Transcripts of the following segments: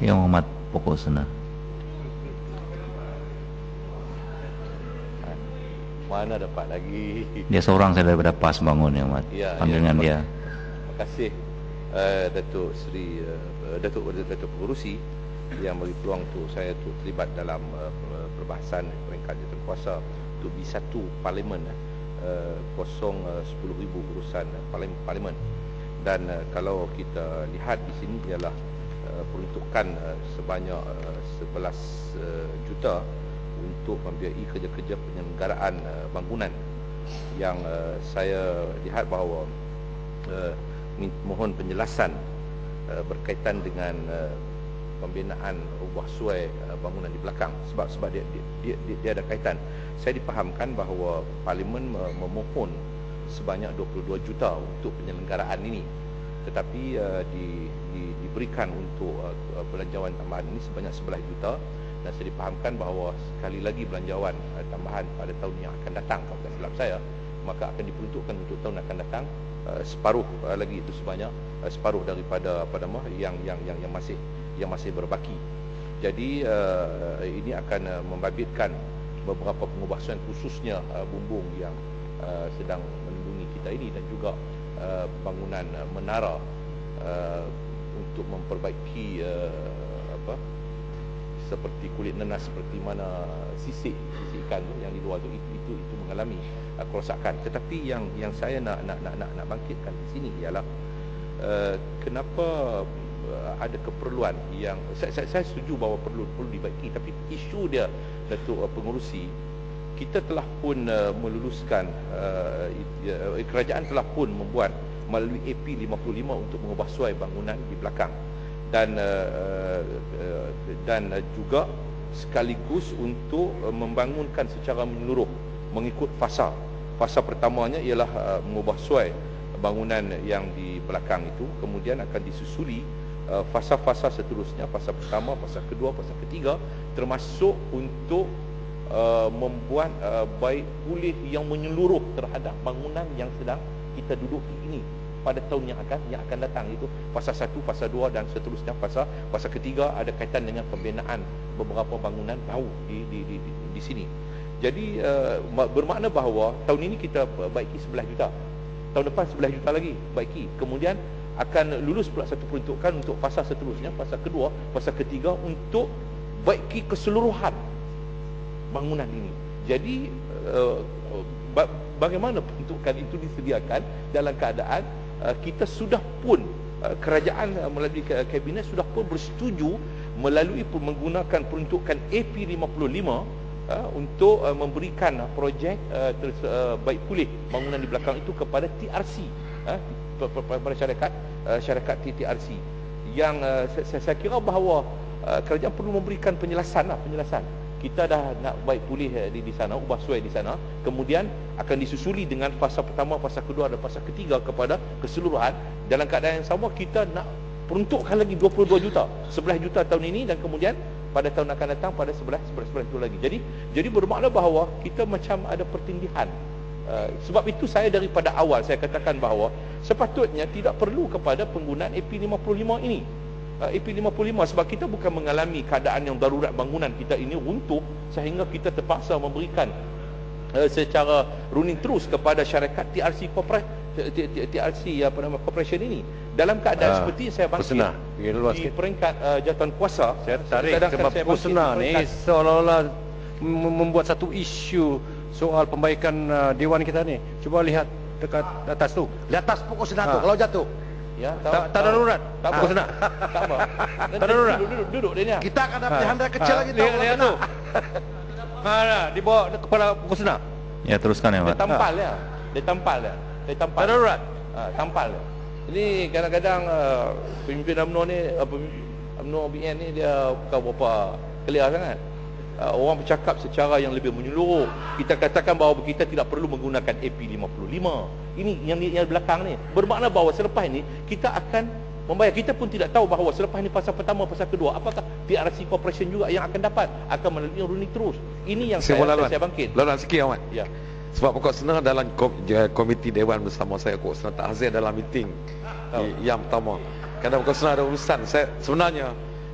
Yang Muhammad Pokok Sena. Mana dapat lagi. Dia seorang saya daripada PAS bangun Yang Muhammad. Ya, Panggilan dia. Terima kasih Datuk Seri Datuk Pengurusi yang beri peluang untuk saya untuk terlibat dalam perbahasan peringkat jawatankuasa untuk B1 Parlimen 10,000 urusan Parlimen. Dan kalau kita lihat di sini ialah peruntukan sebanyak 11 juta untuk membiayai kerja-kerja penyelenggaraan bangunan yang saya lihat bahawa mohon penjelasan berkaitan dengan pembinaan ubah suai bangunan di belakang sebab dia ada kaitan. Saya dipahamkan bahawa Parlimen memohon sebanyak 22 juta untuk penyelenggaraan ini, tetapi diberikan untuk belanjawan tambahan ini sebanyak 11 juta, dan saya dipahamkan bahawa sekali lagi belanjawan tambahan pada tahun yang akan datang, kalau tak silap saya, maka akan diperuntukkan untuk tahun akan datang separuh lagi, itu sebanyak separuh daripada yang masih berbaki. Jadi ini akan membabitkan beberapa pengubahsuan, khususnya bumbung yang sedang melindungi kita ini, dan juga bangunan menara untuk memperbaiki seperti kulit nenas, seperti mana sisikan tu yang di luar tu, itu mengalami kerosakan. Tetapi yang saya nak bangkitkan di sini ialah kenapa ada keperluan yang saya setuju bahawa perlu dibaiki, tapi isu dia, Datuk Pengurusi, kita telah pun meluluskan kerajaan telah pun membuat melalui AP 55 untuk mengubah suai bangunan di belakang, dan juga sekaligus untuk membangunkan secara menyeluruh mengikut fasa. Fasa pertamanya ialah mengubah suai bangunan yang di belakang itu, kemudian akan disusuli fasa-fasa seterusnya, fasa pertama, fasa kedua, fasa ketiga, termasuk untuk membuat baik pulih yang menyeluruh terhadap bangunan yang sedang kita duduki ini pada tahun yang akan datang. Itu fasa 1, fasa 2 dan seterusnya. Fasa ketiga ada kaitan dengan pembinaan beberapa bangunan baru di sini. Jadi bermakna bahawa tahun ini kita baiki 11 juta, tahun depan 11 juta lagi baiki, kemudian akan lulus pula satu peruntukan untuk fasa seterusnya, fasa kedua, fasa ketiga, untuk baiki keseluruhan bangunan ini. Jadi bagaimana peruntukan itu disediakan dalam keadaan kita sudah pun kerajaan melalui kabinet sudah pun bersetuju melalui menggunakan peruntukan AP 55 untuk memberikan projek baik pulih bangunan di belakang itu kepada TRC, kepada syarikat TRC, yang saya kira bahawa kerajaan perlu memberikan penjelasan. Kita dah nak baik pulih di sana, ubah suai di sana, kemudian akan disusuli dengan fasa pertama, fasa kedua dan fasa ketiga kepada keseluruhan. Dalam keadaan yang sama, kita nak peruntukkan lagi 22 juta, 11 juta tahun ini, dan kemudian pada tahun akan datang pada 11 juta lagi. Jadi bermakna bahawa kita macam ada pertindihan. Sebab itu saya daripada awal saya katakan bahawa sepatutnya tidak perlu kepada penggunaan AP 55 ini. AP 55 sebab kita bukan mengalami keadaan yang darurat bangunan kita ini runtuh sehingga kita terpaksa memberikan secara running terus kepada syarikat TRC Corporation ini. Dalam keadaan seperti saya bangkit di peringkat jawatankuasa, saya tarik sebab Pusna ni seolah-olah membuat satu isu soal pembaikan dewan kita ni. Cuba lihat dekat atas tu, di atas pokok Pusna tu kalau jatuh. Ya, tak ada darurat. Tak apa. Tak apa. Tak ada darurat. Duduk dia ni. Kita akan dapat handal kecil lagi tahu kalau kena. Mana di bawah kepala Pusna. Ya, teruskan ya, Pak. Dia tampal dia. Tak ada darurat. Tampal dia. Ini kadang-kadang pemimpin UMNO ni, UMNO BN ni dia bukan berapa clear sangat. Orang bercakap secara yang lebih menyeluruh. Kita katakan bahawa kita tidak perlu menggunakan AP 55. Ini yang belakang ni. Bermakna bahawa selepas ni kita akan membayar. Kita pun tidak tahu bahawa selepas ni fasa pertama, fasa kedua, apakah TRC Corporation juga yang akan dapat, akan melalui running terus. Ini yang saya bangkit. Lawan sikit, Ahmad. Ya. Sebab Pokok Sena dalam komiti Dewan bersama saya, Pokok Sena tak hadir dalam meeting yang pertama. Kerana Pokok Sena ada urusan. Sebenarnya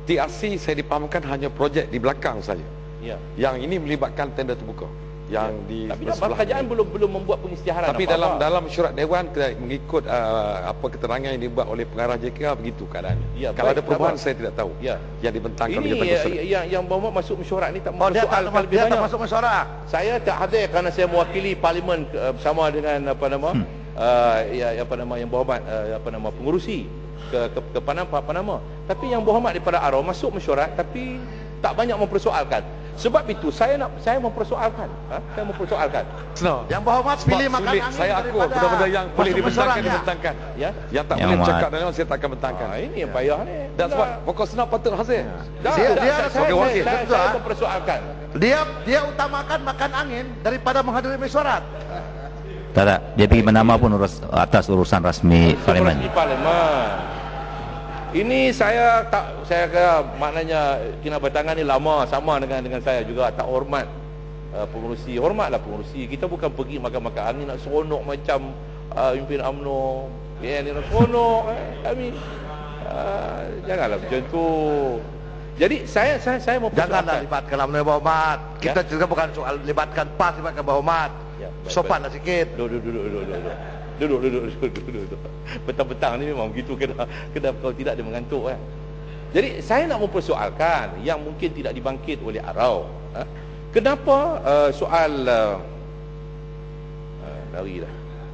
TRC saya dipahamkan hanya projek di belakang saja. Ya. Yang ini melibatkan tender terbuka. Yang di Tapi sebelah kerajaan ini. belum membuat pengisytiharan Tapi apa-apa. dalam surat dewan kita mengikut apa keterangan yang dibuat oleh pengarah JKR begitu keadaannya. Ya, Kalau baik, ada perubahan sabar. saya tidak tahu. Ya. Yang dibentangkan oleh Ini Jabatan Surat. yang Muhammad masuk mesyuarat ni tak Oh, dia tak mempersoalkan lebih dia tak banyak. masuk mesyuarat. Saya tak hadir kerana saya mewakili parlimen bersama dengan apa nama yang berhormat pengurusi ke Panama. Tapi yang berhormat daripada Arau masuk mesyuarat tapi tak banyak mempersoalkan. Sebab itu saya mempersoalkan. Saya mempersoalkan. Yang berhormat pilih Sebab makan sulit angin saya aku daripada benda yang boleh masuk dibentangkan mesyuarat, ya. dibentangkan. Ya. Yang tak Yang boleh amat. cakap dalam saya tak akan bentangkan. Ini yang payah ni. Dan sebab pokok senang patut hasil. Sebagai wakil. Saya mempersoalkan. Dia utamakan makan angin daripada menghadiri mesyuarat. Tak, dia pergi bernama pun atas urusan rasmi parlimen. Di parlimen. Ini saya kira maknanya kinabatangan ni lama sama dengan saya juga tak hormat pengurusi. Hormatlah pengurusi. Kita bukan pergi makan-makan angin nak seronok macam pimpin UMNO. Ya, ni nak seronok kami. Janganlah macam tu. Jadi saya Janganlah mempersoalkan. libatkan UMNO yang berhormat. Kita juga bukan soal libatkan PAS, libatkan berhormat. Ya, baik, Sopanlah sikit. Duduk. Petang-petang ni memang begitu kena kalau tidak dia mengantuk kan. Jadi saya nak mempersoalkan yang mungkin tidak dibangkit oleh Arau. Kenapa soal lari dah.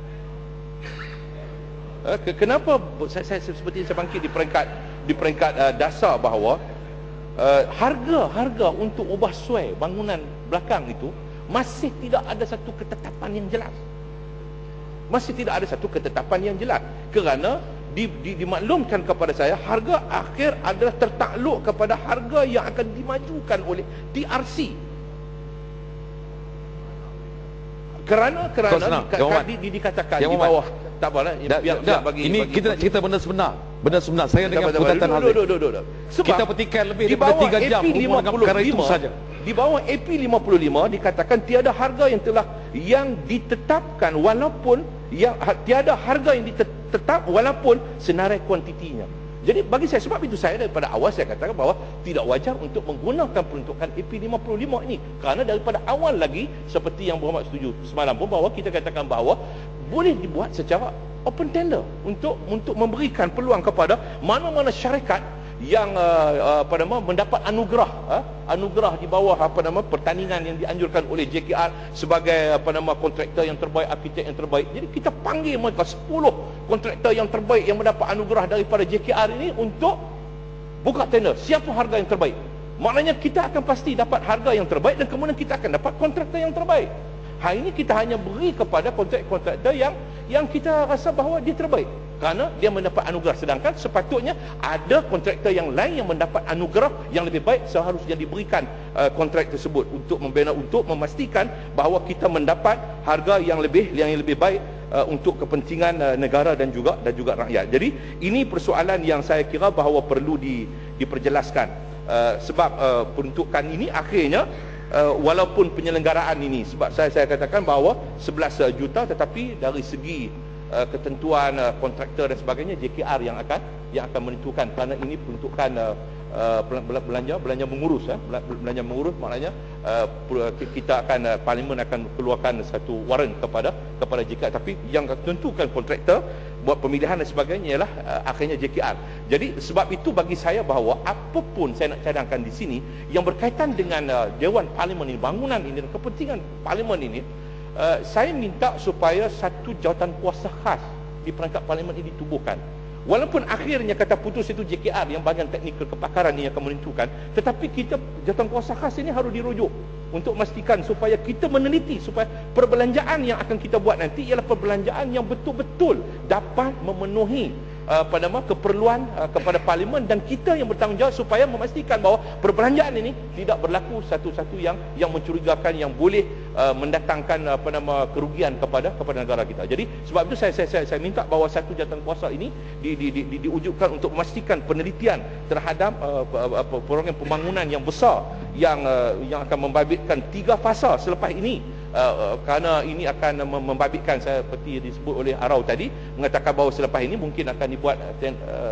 Kenapa saya seperti saya bangkit di peringkat dasar bahawa harga untuk ubah suai bangunan belakang itu masih tidak ada satu ketetapan yang jelas. Masih tidak ada satu ketetapan yang jelas. Kerana dimaklumkan kepada saya harga akhir adalah tertakluk kepada harga yang akan dimajukan oleh TRC. Kerana dikatakan Yang di Muhammad. bawah tak apalah Ini kita nak cerita benda sebenar. Benda sebenar. Saya dengan Putatan Hazim. Sebab Kita petikan lebih di daripada bawah 3 jam AP berhubungan dengan perkara itu saja. Di bawah AP 55 dikatakan tiada harga yang ditetapkan walaupun tiada harga yang ditetap walaupun senarai kuantitinya. Jadi bagi saya, sebab itu saya daripada awal saya katakan bahawa tidak wajar untuk menggunakan peruntukan AP 55 ini. Kerana daripada awal lagi seperti yang berhormat setuju semalam pun bahawa kita katakan bahawa boleh dibuat secara open tender untuk memberikan peluang kepada mana-mana syarikat yang mendapat anugerah di bawah pertandingan yang dianjurkan oleh JKR sebagai kontraktor yang terbaik, arkitek yang terbaik. Jadi kita panggil mereka 10 kontraktor yang terbaik yang mendapat anugerah daripada JKR ini untuk buka tender. Siapa harga yang terbaik? Maknanya kita akan pasti dapat harga yang terbaik dan kemudian kita akan dapat kontraktor yang terbaik. Hari ini kita hanya beri kepada kontraktor yang kita rasa bahawa dia terbaik kerana dia mendapat anugerah, sedangkan sepatutnya ada kontraktor yang lain yang mendapat anugerah yang lebih baik seharusnya diberikan kontrak tersebut untuk membina, untuk memastikan bahawa kita mendapat harga yang lebih baik untuk kepentingan negara dan juga rakyat. Jadi ini persoalan yang saya kira bahawa perlu diperjelaskan sebab peruntukan ini akhirnya walaupun penyelenggaraan ini, sebab saya katakan bahawa 11 juta, tetapi dari segi ketentuan kontraktor dan sebagainya JKR yang akan menentukan, kerana ini peruntukan belanja mengurus. Belanja mengurus maknanya kita akan parlimen akan keluarkan satu waran kepada JKR, tapi yang tentukan kontraktor buat pemilihan dan sebagainya ialah akhirnya JKR. Jadi sebab itu bagi saya bahawa apapun saya nak cadangkan di sini yang berkaitan dengan Dewan Parlimen ini, bangunan ini dan kepentingan parlimen ini, saya minta supaya satu jawatan kuasa khas di perangkat parlimen ini ditubuhkan. Walaupun akhirnya kata putus itu JKR yang bahagian teknikal kepakaran ini yang akan menentukan, tetapi kita jawatan kuasa khas ini harus dirujuk untuk memastikan supaya kita meneliti supaya perbelanjaan yang akan kita buat nanti ialah perbelanjaan yang betul-betul dapat memenuhi keperluan kepada parlimen, dan kita yang bertanggungjawab supaya memastikan bahawa perbelanjaan ini tidak berlaku satu-satu yang mencurigakan, yang boleh mendatangkan kerugian kepada negara kita. Jadi sebab itu saya minta bahawa satu jawatan kuasa ini diwujudkan untuk memastikan penelitian terhadap program pembangunan yang besar yang akan membabitkan 3 fasa selepas ini. Kerana ini akan membabitkan, seperti disebut oleh Arau tadi, mengatakan bahawa selepas ini mungkin akan dibuat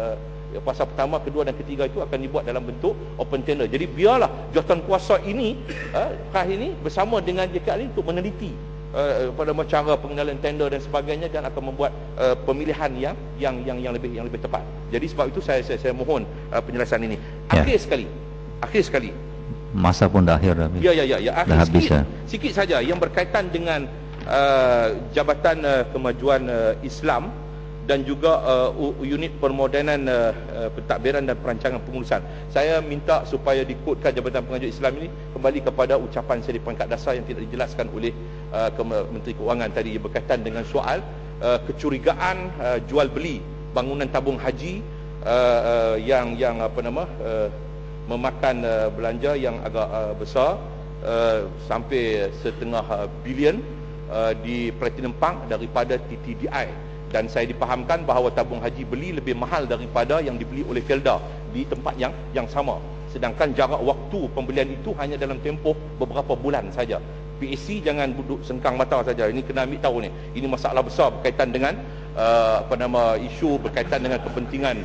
fasa pertama, kedua dan ketiga itu akan dibuat dalam bentuk open tender. Jadi biarlah Jawatankuasa ini ini bersama dengan JKR ini untuk meneliti pada cara pengenalan tender dan sebagainya, dan akan membuat pemilihan yang lebih tepat. Jadi sebab itu saya mohon penjelasan ini. Akhir sekali. Masa pun dah akhir dah. Ya. Akhir Dah habis sikit saja yang berkaitan dengan Jabatan Kemajuan Islam dan juga unit permodenan pentadbiran dan perancangan pengurusan. Saya minta supaya dikodkan Jabatan Pengajuan Islam ini kembali kepada ucapan saya di peringkat dasar yang tidak dijelaskan oleh Menteri Keuangan tadi, yang berkaitan dengan soal kecurigaan jual beli bangunan tabung haji yang memakan belanja yang agak besar, sampai setengah bilion di Platinum Park daripada TTDI, dan saya dipahamkan bahawa tabung haji beli lebih mahal daripada yang dibeli oleh Felda di tempat yang sama, sedangkan jarak waktu pembelian itu hanya dalam tempoh beberapa bulan saja. PAC jangan duduk sengkang mata saja, ini kena ambil tahu ni, ini masalah besar berkaitan dengan isu berkaitan dengan kepentingan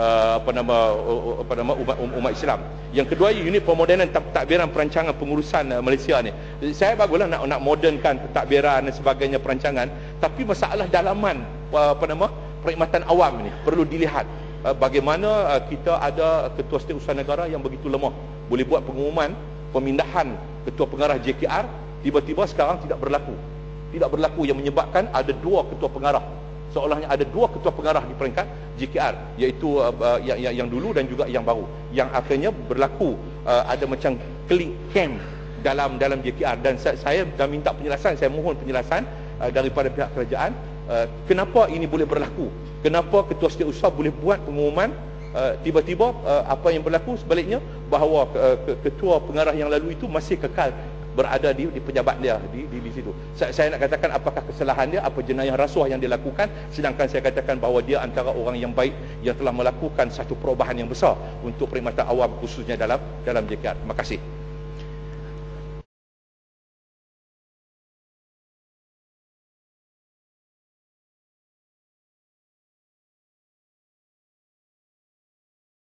umat Islam. Yang kedua, unit permodenan pentadbiran perancangan pengurusan Malaysia ni. Saya baguslah nak modernkan pentadbiran dan sebagainya perancangan, tapi masalah dalaman perkhidmatan awam ni perlu dilihat. Bagaimana kita ada ketua setiausaha negara yang begitu lemah, boleh buat pengumuman pemindahan ketua pengarah JKR, tiba-tiba sekarang tidak berlaku, yang menyebabkan ada 2 ketua pengarah, seolahnya ada 2 ketua pengarah di peringkat JKR, iaitu yang dulu dan juga yang baru, yang akhirnya berlaku ada macam klik camp dalam JKR. Dan saya dah minta penjelasan, saya mohon penjelasan daripada pihak kerajaan, kenapa ini boleh berlaku, kenapa ketua setiausaha boleh buat pengumuman tiba-tiba apa yang berlaku sebaliknya, bahawa ketua pengarah yang lalu itu masih kekal berada di pejabat dia di situ. Saya nak katakan apakah kesalahan dia, apa jenayah rasuah yang dilakukan, sedangkan saya katakan bahawa dia antara orang yang baik yang telah melakukan satu perubahan yang besar untuk perkhidmatan awam khususnya dalam JKR. Terima kasih.